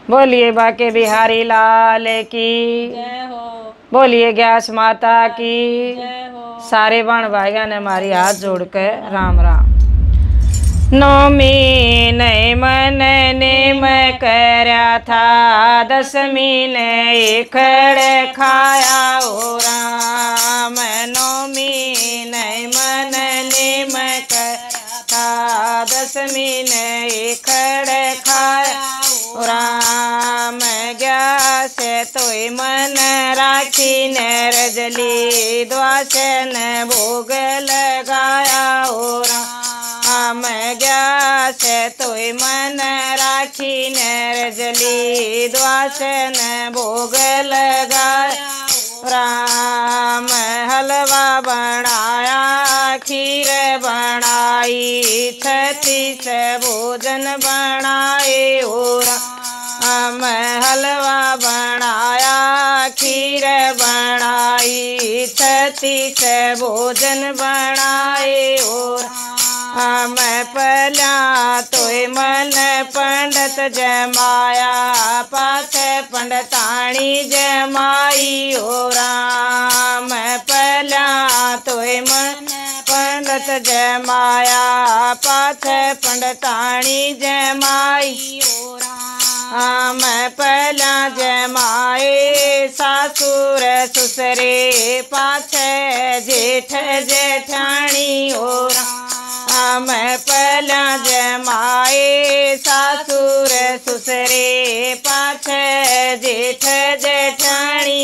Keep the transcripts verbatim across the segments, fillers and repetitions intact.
बोलिए बाके बिहारी लाल की जय हो। बोलिए ग्यास माता की जय हो। सारे बण भाइयों ने हमारी हाथ जोड़ के राम राम। नौमी नहीं मन नेम करया था, दसमी ने इखड़ खाया ओ राम। नौमी नहीं मन नेम करया था, दसमी ने इखड़ खाया ओ राम। गया से तोय मन राखी ने रजली, द्वासन भोग लगाया ओ राम। गया से तोय मन राखी ने रजली, द्वासन भोग लगाया राम। हलवा बनाया खीर बनाई, छत्तीस भोजन बनाए ओ राम। हलवा बनाया खीर बनाई, छत्तीस भोजन बनाए ओ राम। पहला तोय मन पंडित जमाया, पास पंडताणी जमाई ओ राम। पहला तोय मन पंडित जमाया, पास पंडताणी जमाई ओ राम। पहला जमाए सासुर ससुरे, पास जेठ जेठाणी ओ राम। पहला जमाए सासुर ससुरे, पास जेठ जेठाणी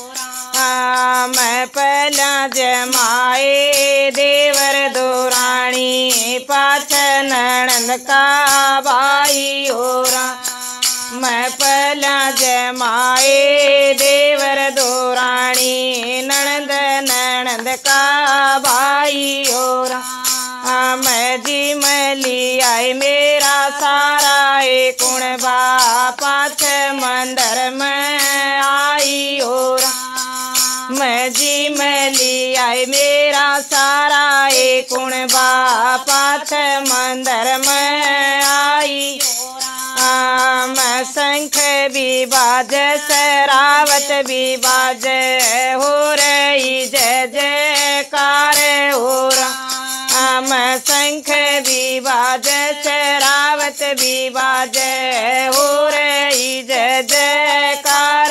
राम। पहला जमाए देवर दोराणी, पास ननद का भाई ओ राम। पहला जमाए देवर दोराणी, ननद ननद का भाई ओ राम। जी मली आई मेरा सारा एक कुण बा, पाछ मंदिर में आई ओ राम। जी मली आई मेरा सारा एक कुण बा, पाछ मंदिर में आई राम। शंख भी बाजे सरावत भी बाजे, हो रही जय जयकार हो राम। शंख भी बाजे सरावत भी बाजे, हो रही जय जयकार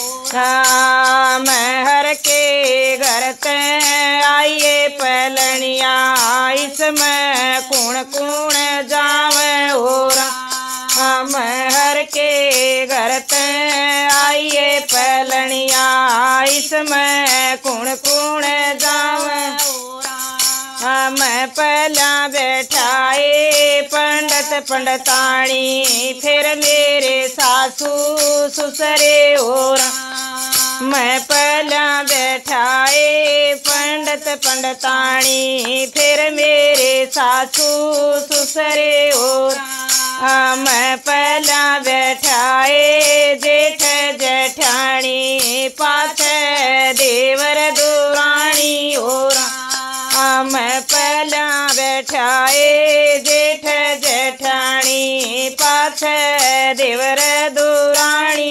राम। हर के घर ते आइए पलनिया, इसमें कुण कुण जावे हो राम। हर के घर ते आइए पलनिया, इसमें कुण कुण जावे हो राम। पहला बैठाए पंडित पंडताणी, फिर मेरे सासू ससुरे हो राम। पहला बैठाए पंडित पंडताणी, फिर मेरे सासू ससुरे हो राम। पहला बैठाए जेठ जेठानी, पाछ देवर दुरानी हो राम। पहला बैठाए जेठ जेठानी, पाछ देवर दुरानी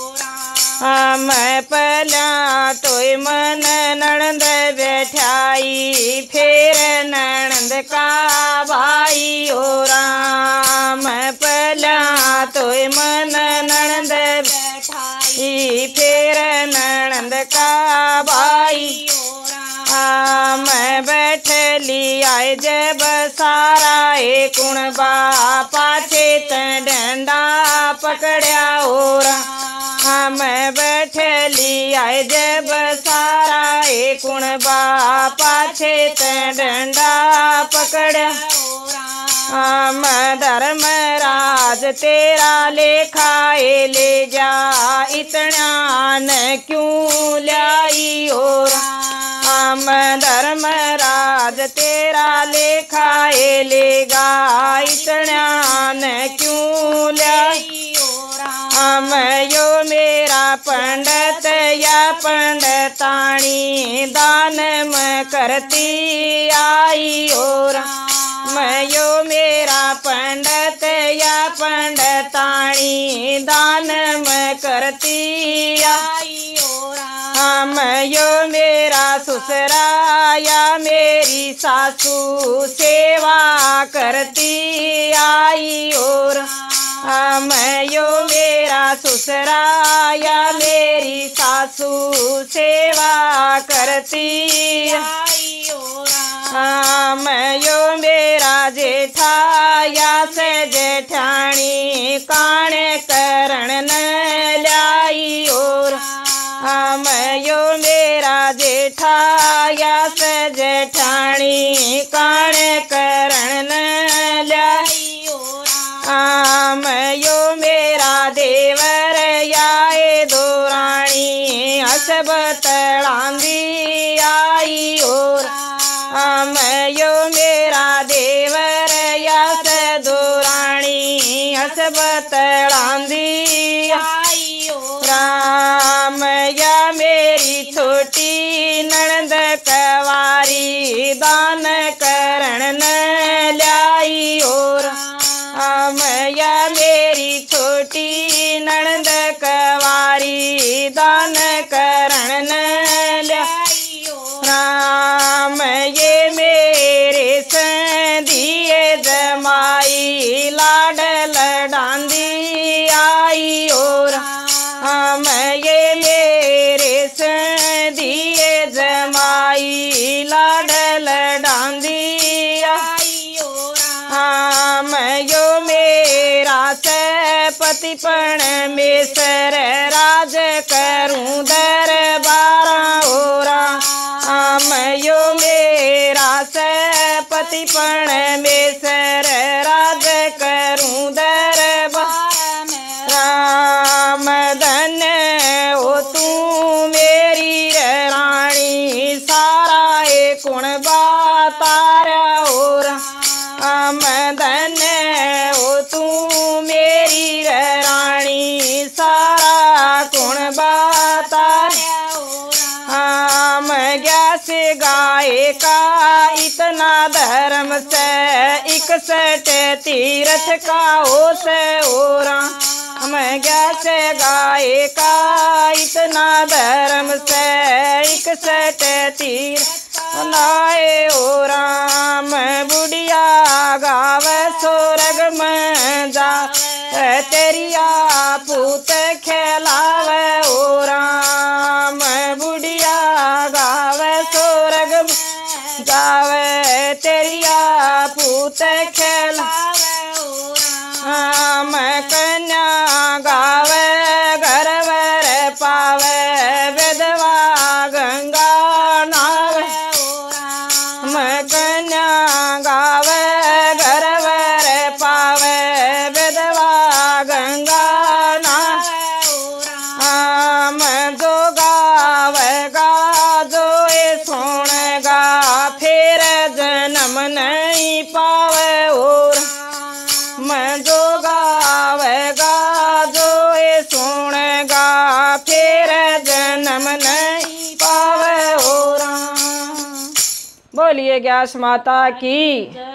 राम। पहला तोय मन ननद बैठाई, फिर ननद का भाई हो राम। पहला तोय मन ननद बैठाई, फिर ननद का भाई राम। बैठली आए जब सारा एक कुण बा, पाछे डंडा पकड़या हो राम। बैठली आए जब सारा एक कुण बा, पाछे डंडा पकड़या राम। धर्मराज तेरा लेखाए ले जा, इतना न क्यों लाई हो राम। धर्मराज तेरा लेखाए लेगा, इतना न क्यों लाई हो राम। यो मेरा पंडित या पंडताणी, दान में करती आई हो राम। मैं यो मेरा पंडित या पंडिताणी दान में करती आई ओरा। हाँ मैं यो मेरा ससुरा या मेरी सासू सेवा करती आई ओरा। हाँ मैं यो मेरा ससुरा या मेरी सासू सेवा करती आई ओरा। हाँ मैं यो मेरा जेठा या से जेठानी काणे करण न लाई ओरा। हाँ मैं यो मेरा जेठा या से जेठानी काणे करण न लाई ओरा। हाँ मैं यो मेरा देवर या ए दोराणी हसब तड़ांदी आई ओरा। हाँ मैं यो मेरा देवर या से दोराणी हसब तड़ांदी आई ओरा। मैं या मेरी छोटी ननद कवारी दान करण न लाई ओरा। हाँ मैं या मेरी छोटी ननद कवारी दान करण न लाई ओरा। मैं ये मेरे संधिए जमाई लाड लडांदी आई ओरा। हाँ मैं ये मेरे संधिए जमाई लाड लडांदी आई ओरा। हाँ मैं यो मेरा सपतिपण में सर राज करूं दरबारा ओरा। हाँ मैं यो मेरा सपतिपण में सर राज करूं दरबारा। राम धन हो तू मेरी रानी सारा एक गुण बातारा ओरा। राम धन हो तू मेरी रानी सारा गुण बातारा ओरा। हम गया से गाय का इतना धर्म से इकसठ तीर्थ का हो से ओरा। हम गया से गाय का इतना धर्म से इकसठ तीर्थ नाए ओ राम। बुढ़िया गावे सोरग में जा तेरिया पूत खेलावे ओ राम। बुढ़िया गावे सोरग में जावे तेरिया पूत खेलावे ओ राम। कन्या गावे घर वर पावे विधवा गंगा नावे ओ राम। कन्या गावे घर वर पावे विधवा गंगा नावे ओ राम। जो गावेगा जो ये सुनेगा फिर जन्म नहीं पावे ओ राम। जो गावेगा जो ये सुनेगा फिर जन्म नहीं पावे ओ राम। बोलिए ग्यास माता की।